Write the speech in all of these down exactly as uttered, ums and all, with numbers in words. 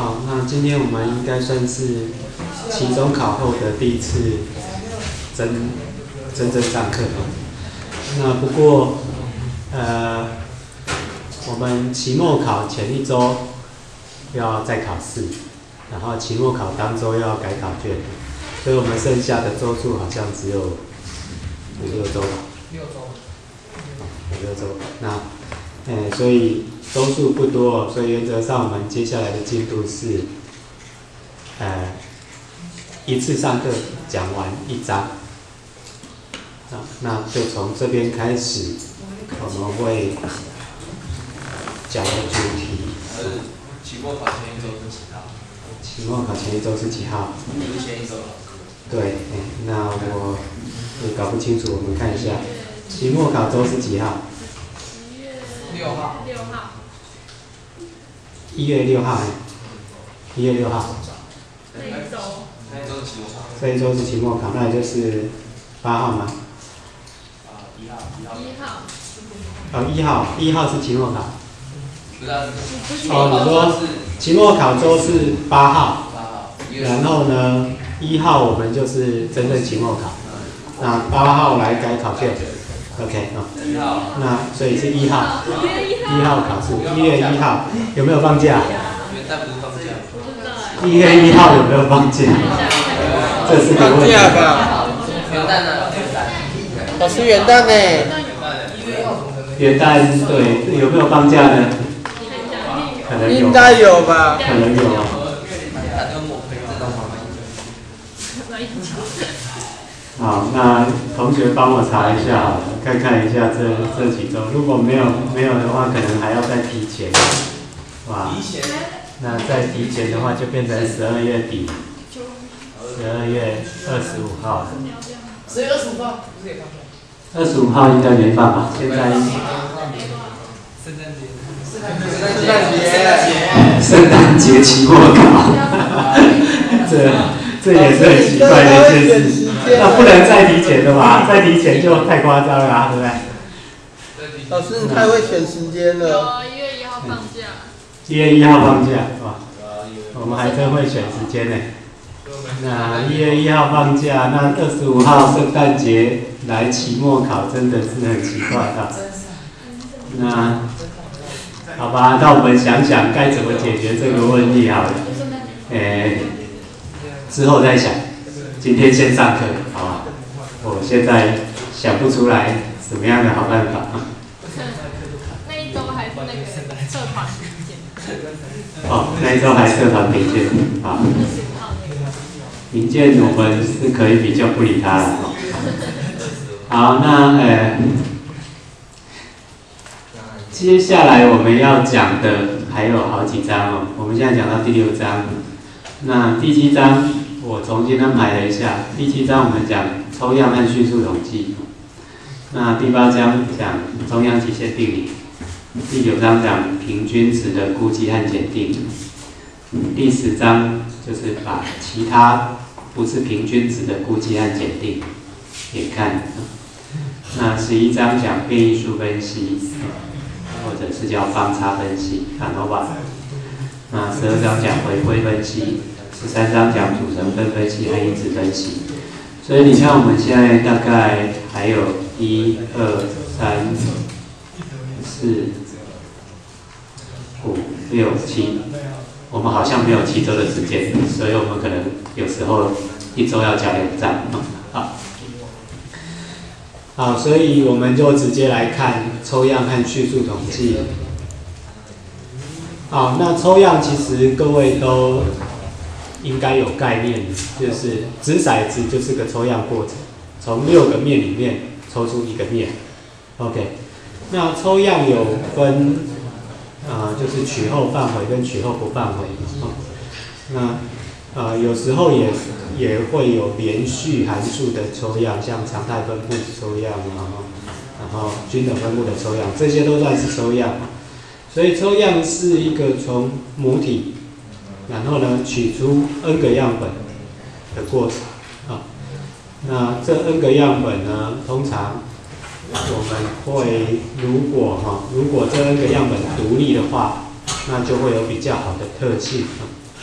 好，那今天我们应该算是期中考后的第一次真真正上课哦。那不过，呃，我们期末考前一周要再考试，然后期末考当周要改考卷，所以我们剩下的周数好像只有五六周吧。 六周。 五六周。那，呃，所以周数不多，所以原则上我们接下来的进度是，呃，一次上课讲完一章。啊，那就从这边开始，我们会讲的主题。 期末考前一周是几号？ 期末考前一周是几号？ 就是前一周。 对，欸、那我也搞不清楚，我们看一下，期末考周是几号？ 六号。 六号。 一月六号，一月六号。 那一周。 那一周是期末考。 这一周是期末考，那也就是八号吗？ 啊，一号，一号。 一号。 哦，一号，一号是期末考。 不是啊， 哦，你说期末考周是八号， 八号。 然后呢，一号我们就是真正期末考，那八号来改考卷 ，OK 哦。 一号。 那所以是一号， 一月一号。 一号考试，一月一号有没有放假？ 元旦不是放假？ 不知道哎。 一月一号有没有放假？这是个问题。 放假吧？ 元旦呢？元旦。 老师元旦呢？ 元旦对，有没有放假呢？可能有。 应该有吧？ 可能有。好，那同学帮我查一下好了，看看一下这这几周，如果没有没有的话，可能还要再提前，哇，那再提前的话就变成十二月底，十二月二十五号了。 十月二十五号不是也放假？ 二十五号应该没放吧？现在。 圣诞节。 圣诞节。 圣诞节期末考，这这也是很奇怪的一件事。那不能再提前的吧？再提前就太夸张了啊，对不对？ 老师，你太会选时间了。 有，一月一号放假。 一月一号放假，哇，我们还真会选时间呢。那一月一号放假，那二十五号圣诞节来期末考，真的是很奇怪啊。那好吧，那我们想想该怎么解决这个问题好了。诶，之后再想。今天先上课，好吧？我现在想不出来什么样的好办法。 那一周还是那个社团评鉴。 哦，那一周还社团评鉴，好。评鉴我们是可以比较不理他了。好，那呃，接下来我们要讲的还有好几章哦。我们现在讲到第六章，那第七章。我重新安排了一下，第七章我们讲抽样和叙述统计，那第八章讲中央极限定理，第九章讲平均值的估计和检定，第十章就是把其他不是平均值的估计和检定也看，那十一章讲变异数分析，或者是叫方差分析 （ANOVA）， 那十二章讲回归分析。十三章讲组成分分析和因子分析，所以你看我们现在大概还有一二三四五六七，我们好像没有七周的时间，所以我们可能有时候一周要讲两章。好，好，所以我们就直接来看抽样和叙述统计。好，那抽样其实各位都应该有概念，就是掷骰子就是个抽样过程，从六个面里面抽出一个面。OK， 那抽样有分，呃，就是取后范围跟取后不范围。哦、那呃有时候也也会有连续函数的抽样，像常态分布抽样啊，然后均等分布的抽样，这些都算是抽样。所以抽样是一个从母体。然后呢，取出 n 个样本的过程啊。那这 n 个样本呢，通常我们会如果哈、啊，如果这 n 个样本独立的话，那就会有比较好的特性啊。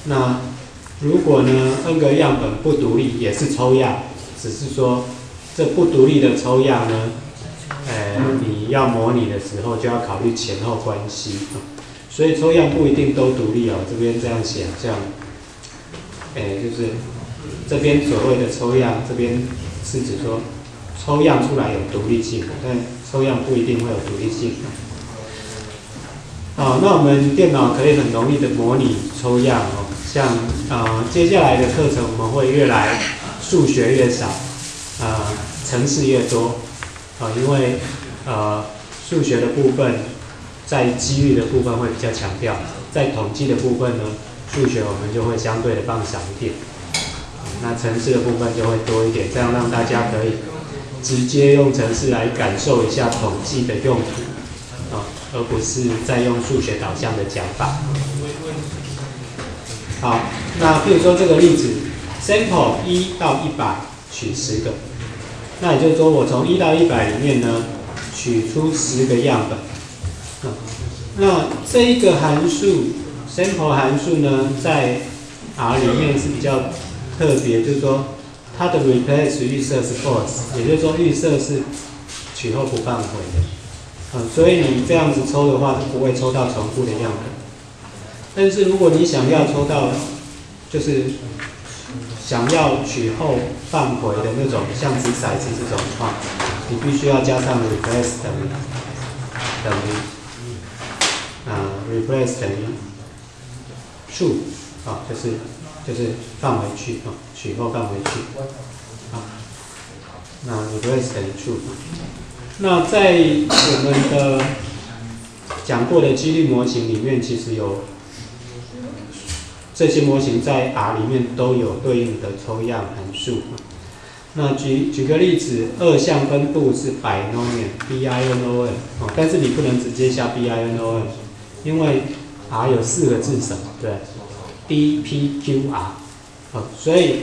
那如果呢 n 个样本不独立，也是抽样，只是说这不独立的抽样呢，呃，你要模拟的时候就要考虑前后关系，所以抽样不一定都独立哦。这边这样写，这样，哎，就是这边所谓的抽样，这边是指说抽样出来有独立性，但抽样不一定会有独立性。好，那我们电脑可以很容易的模拟抽样哦，像呃接下来的课程我们会越来数学越少，呃程式越多，啊、呃，因为呃数学的部分在几率的部分会比较强调，在统计的部分呢，数学我们就会相对的放少一点，那程式的部分就会多一点，这样让大家可以直接用程式来感受一下统计的用途。啊，而不是再用数学导向的讲法。好，那比如说这个例子 ，sample 一到一百取十个，那也就是说我从一到一百里面呢取出十个样本。嗯，那这一个函数 sample 函数呢，在 R 里面是比较特别，就是说它的 replace 预设是 false， 也就是说预设是取后不返回的。嗯，所以你这样子抽的话，是不会抽到重复的样本。但是如果你想要抽到，就是想要取后返回的那种，像掷骰子这种话，你必须要加上 replace 等于等于啊 replace 等于 true 啊，就是就是放回去啊，取后放回去啊。那 replace 等于 true。那在我们的讲过的几率模型里面，其实有这些模型在 R 里面都有对应的抽样函数。那举举个例子，二项分布是 binomial B I N O M， 哦，但是你不能直接下 B I N O M， 因为 R 有四个字省，对 ，D P Q R， 哦，所以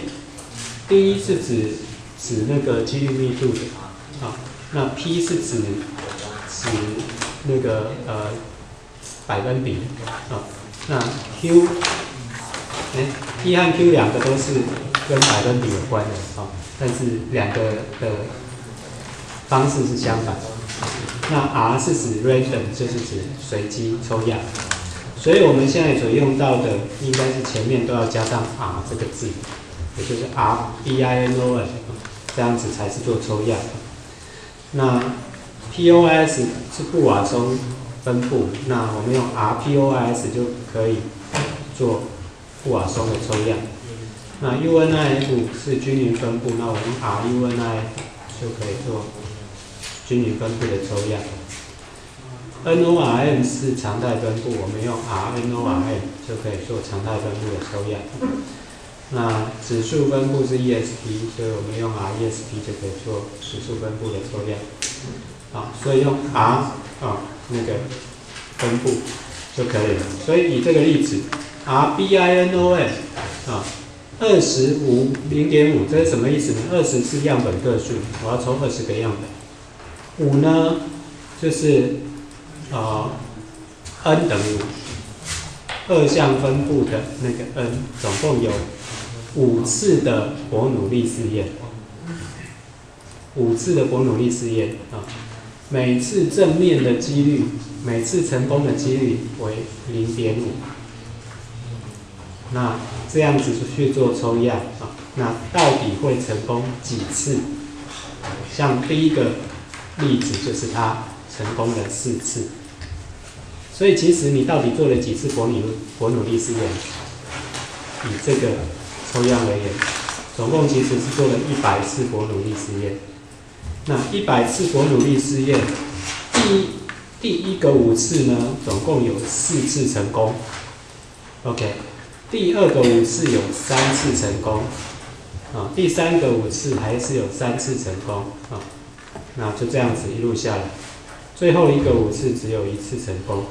D 是指指那个几率密度的，啊。那 P 是指指那个呃百分比啊，那 Q， 哎 P 和 Q 两个都是跟百分比有关的啊，但是两个的方式是相反。那 R 是指 random， 就是指随机抽样，所以我们现在所用到的应该是前面都要加上 R 这个字，也就是 R B I N O M， 这样子才是做抽样。那 P O I S 是布瓦松分布，那我们用 R P O I S 就可以做布瓦松的抽样。那 U N I F 是均匀分布，那我们用 R U N I F 就可以做均匀分布的抽样。N O R M 是常态分布，我们用 R N O R M 就可以做常态分布的抽样。那指数分布是 E S P， 所以我们用 R E S P 就可以做指数分布的抽样。好，所以用 R 啊那个分布就可以了。所以以这个例子 ，R B I N O M 啊，二十五零点五，这是什么意思呢？二十是样本个数，我要抽二十个样本。五呢，就是呃 n 等于五，二项分布的那个 n， 总共有五次的伯努利试验，五次的伯努利试验啊，每次正面的几率，每次成功的几率为零点五。那这样子去做抽样啊，那到底会成功几次？像第一个例子就是它成功了四次，所以其实你到底做了几次伯努伯努利试验？以这个抽样而言，总共其实是做了一百次伯努利试验。那一百次伯努利试验，第一第一个五次呢，总共有四次成功。OK， 第二个五次有三次成功，啊，第三个五次还是有三次成功，啊，那就这样子一路下来，最后一个五次只有一次成功。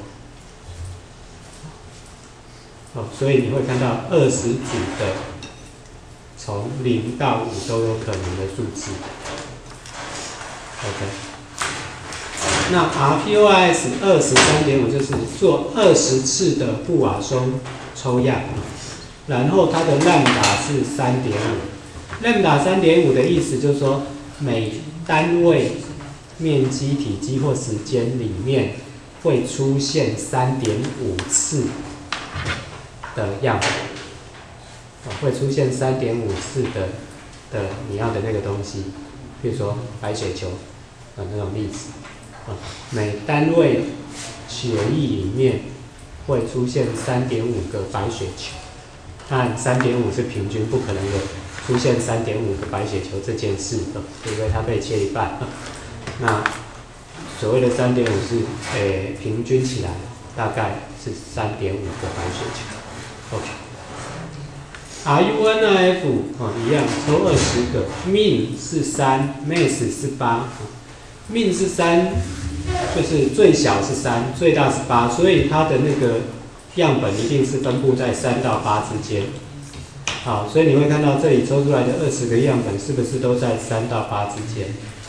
哦，所以你会看到二十组的从零到五都有可能的数字。OK， 那 R P O I S 二十三点五就是做二十次的布瓦松抽样， 然后它的 lambda 是 三点五。lambda 三点五的意思就是说，每单位面积、体积或时间里面会出现 三点五次的样本，会出现 三点五次的的你要的那个东西，比如说白血球啊那种例子啊，每单位血液里面会出现 三点五个白血球。但 三点五是平均，不可能有出现 三点五个白血球这件事的，因为它被切一半。那所谓的 三点五是，诶、欸，平均起来大概是 三点五个白血球。OK。R U N I F 哦，一样抽二十个 ，min 是三 ，max 是八 ，min 是三，就是最小是三，最大是八，所以它的那个样本一定是分布在三到八之间。好，所以你会看到这里抽出来的二十个样本是不是都在三到八之间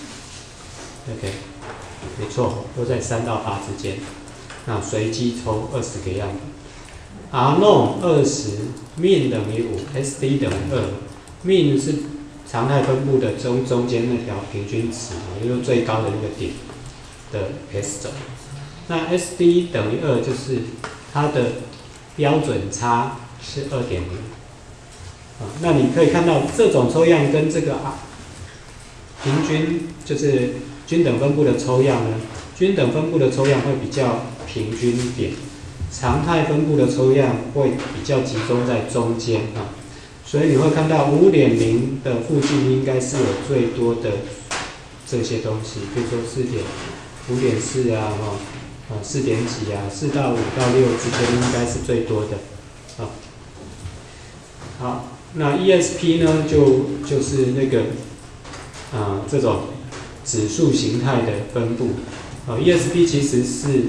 ？OK， 没错，都在三到八之间。那随机抽二十个样本 ，R norm 二十 ，min 等于五 ，S D 等于二。min 是常态分布的中中间那条平均值，也就是最高的那个点的 S 轴。那 S D 等于二就是它的标准差是 二点零。啊，那你可以看到这种抽样跟这个啊平均就是均等分布的抽样呢，均等分布的抽样会比较平均一点，常态分布的抽样会比较集中在中间啊，所以你会看到 五点零 的附近应该是有最多的这些东西，比如说四点五点四啊，哈。啊，四点几啊，四到五到六之间应该是最多的，啊，好，那 E S P 呢，就就是那个，啊，这种指数形态的分布，啊 ，E S P 其实是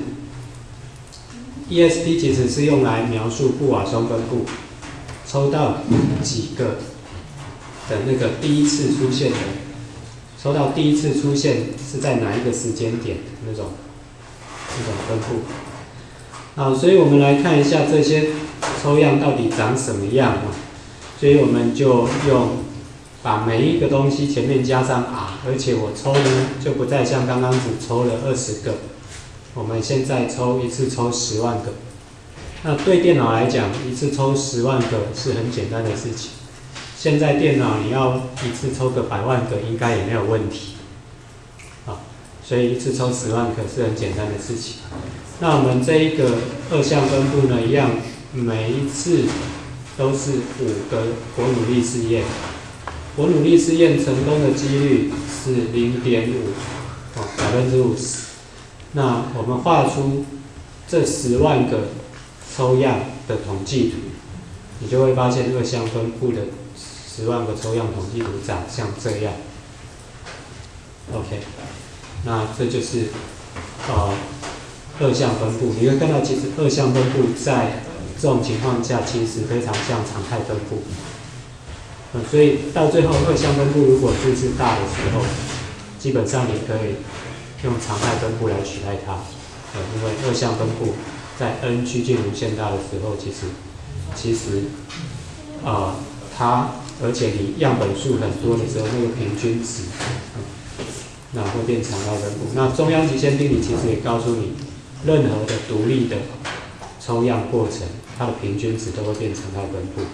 E S P 其实是用来描述布瓦松分布，抽到几个的那个第一次出现的，抽到第一次出现是在哪一个时间点的那种。这种分布，好，所以我们来看一下这些抽样到底长什么样啊？所以我们就用把每一个东西前面加上 R， 而且我抽呢就不再像刚刚只抽了二十个，我们现在抽一次抽十万个。那对电脑来讲，一次抽十万个是很简单的事情。现在电脑你要一次抽个百万个，应该也没有问题。所以一次抽十万个是很简单的事情。那我们这一个二项分布呢，一样，每一次都是五个活努力试验，活努力试验成功的几率是零点五，哦，百分之五十。那我们画出这十万个抽样的统计图，你就会发现二项分布的十万个抽样统计图长像这样。OK。那这就是呃二项分布，你会看到其实二项分布在这种情况下其实非常像常态分布，呃、所以到最后二项分布如果数字大的时候，基本上你可以用常态分布来取代它，呃、因为二项分布在 n 趋近无限大的时候，其实其实呃它而且你样本数很多的时候，那个平均值。呃那会变常态分布。那中央极限定理其实也告诉你，任何的独立的抽样过程，它的平均值都会变常态分布。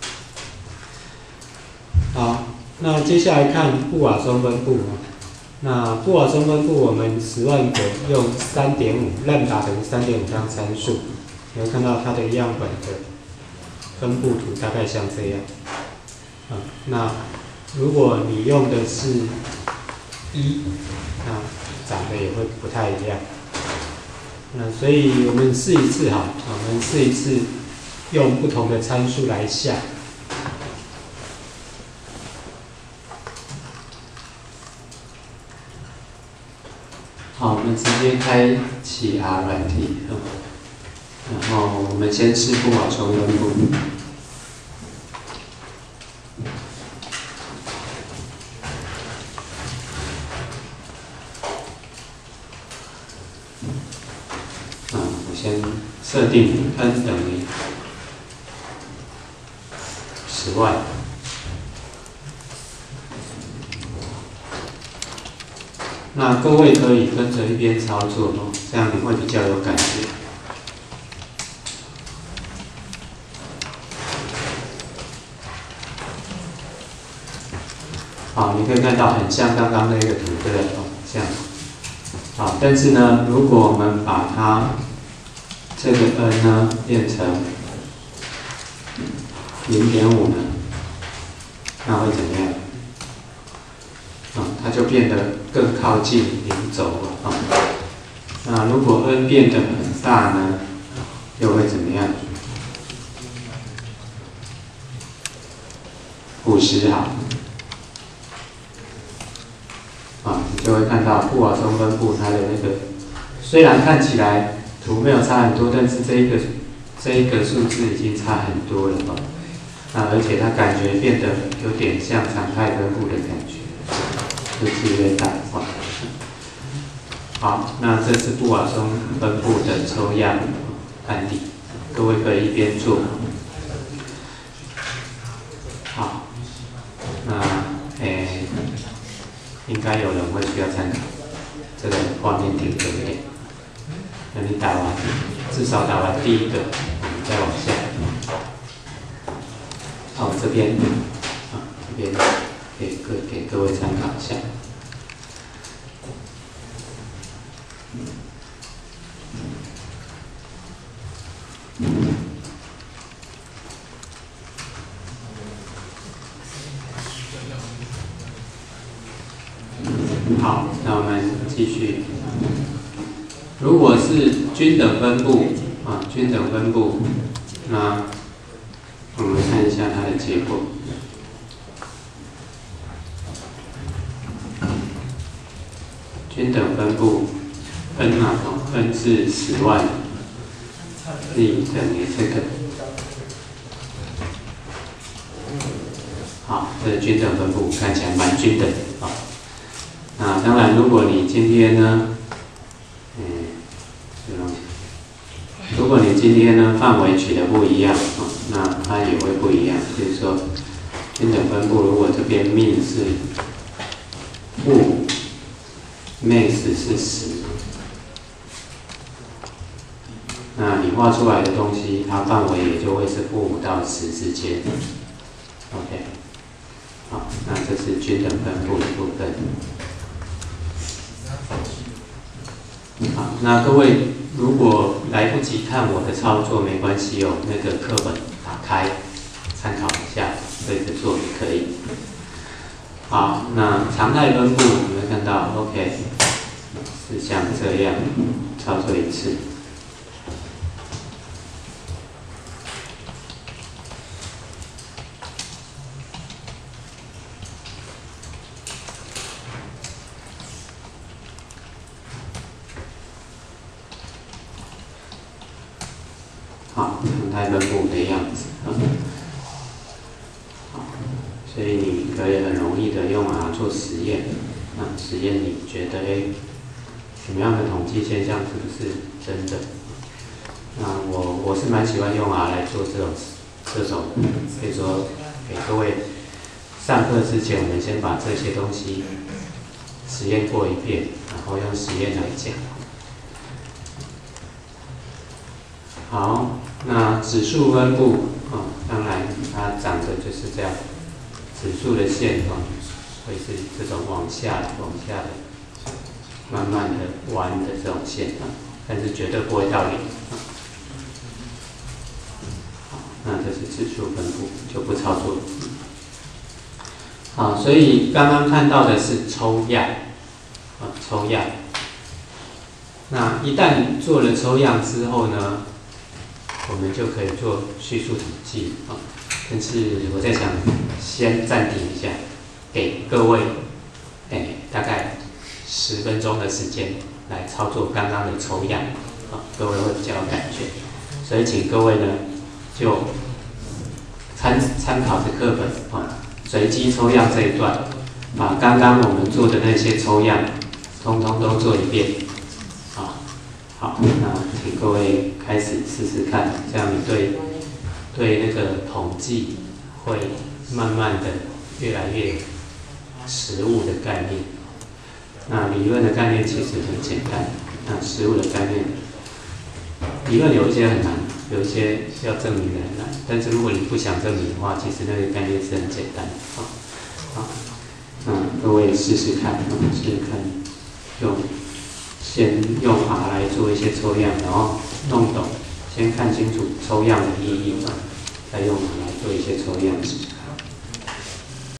好，那接下来看布瓦松分布。那布瓦松分布，我们十万个用 三点五 lambda 等于 三点五 当参数，你会看到它的样本的分布图大概像这样。啊，那如果你用的是一，那长得也会不太一样。那所以我们试一次哈，我们试一次用不同的参数来下。好，我们直接开启 R 软体，然后我们先试布瓦松分布。啊，我先设定 n 等于十万。那各位可以跟着一边操作哦，这样你会比较有感觉。好，你可以看到很像刚刚那个图，对不对？哦，这样。好，但是呢，如果我们把它这个 n 呢变成零点五呢，那会怎么样？啊、嗯，它就变得更靠近零轴了啊、嗯。那如果 n 变得很大呢，又会怎么样？五十好。啊，你就会看到布瓦松分布它的那个，虽然看起来图没有差很多，但是这一个这一个数字已经差很多了哦。那而且它感觉变得有点像常态分布的感觉，就是越大化。好，那这是布瓦松分布的抽样案例，各位可以一边做。好，那诶。应该有人会需要参考，这个画面挺可怜。那你打完，至少打完第一个，我们再往下。好，这边，啊，这边给各给各位参考一下。好，那我们继续。如果是均等分布啊，均等分布，那我们看一下它的结果。均等分布 n 啊，哦 n 是十万 ，z 等于这个。好，这个均等分布看起来蛮均等的啊。那当然，如果你今天呢，嗯，如果你今天呢范围取的不一样啊，那它也会不一样。就是说，均等分布，如果这边 min 是负 ，max 是十，那你画出来的东西，它范围也就会是负五到十之间。OK， 好，那这是均等分布的部分。好，那各位如果来不及看我的操作，没关系哦，那个课本打开参考一下，对着做也可以。好，那常态分布你会看到 ，OK， 是像这样操作一次。好，常态分布的样子。好，所以你可以很容易的用它做实验。那实验你觉得，哎，什么样的统计现象是不是真的？那我我是蛮喜欢用 R 来做这种这种，可以说给各位上课之前，我们先把这些东西实验过一遍，然后用实验来讲。好，那指数分布啊，当然它长得就是这样，指数的线啊，会是这种往下往下的，慢慢的弯的这种线啊，但是绝对不会到零。好，那这是指数分布，就不操作。好，所以刚刚看到的是抽样啊，抽样。那一旦做了抽样之后呢？我们就可以做叙述统计啊，但是我在想，先暂停一下，给各位，哎，大概十分钟的时间来操作刚刚的抽样啊，各位会比较有感觉，所以请各位呢就参参考着课本啊，随机抽样这一段，把刚刚我们做的那些抽样，通通都做一遍。好，那请各位开始试试看，这样你对对那个统计会慢慢的越来越实物的概念。那理论的概念其实很简单，那实物的概念，理论有一些很难，有一些要证明的很难。但是如果你不想证明的话，其实那个概念是很简单的。好，好，那各位试试看，试试看，用先用 R 来做一些抽样，然后弄懂，先看清楚抽样的意义，再用 R 来做一些抽样。